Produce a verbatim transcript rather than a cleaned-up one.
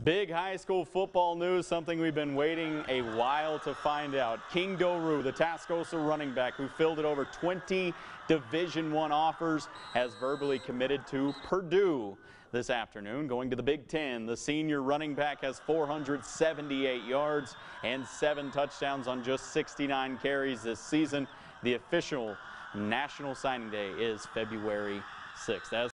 Big high school football news, something we've been waiting a while to find out. King DOERUE, the Tascosa running back who fielded over twenty Division One offers, has verbally committed to Purdue this afternoon. Going to the Big Ten, the senior running back has four hundred seventy-eight yards and seven touchdowns on just sixty-nine carries this season. The official National Signing Day is February sixth. As